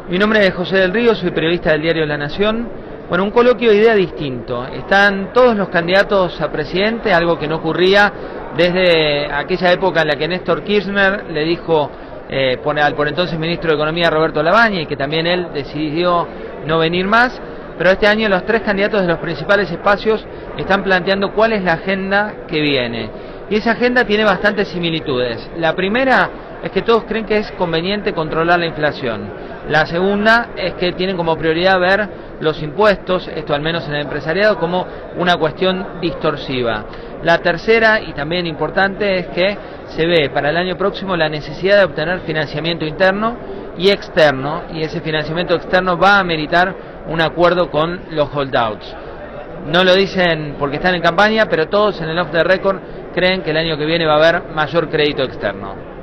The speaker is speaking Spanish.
Mi nombre es José del Río, soy periodista del diario La Nación. Bueno, un coloquio de idea distinto. Están todos los candidatos a presidente, algo que no ocurría desde aquella época en la que Néstor Kirchner le dijo al por entonces ministro de Economía Roberto Lavagna, y que también él decidió no venir más. Pero este año los tres candidatos de los principales espacios están planteando cuál es la agenda que viene. Y esa agenda tiene bastantes similitudes. La primera es que todos creen que es conveniente controlar la inflación. La segunda es que tienen como prioridad ver los impuestos, esto al menos en el empresariado, como una cuestión distorsiva. La tercera, y también importante, es que se ve para el año próximo la necesidad de obtener financiamiento interno y externo, y ese financiamiento externo va a ameritar un acuerdo con los holdouts. No lo dicen porque están en campaña, pero todos en el off the record creen que el año que viene va a haber mayor crédito externo.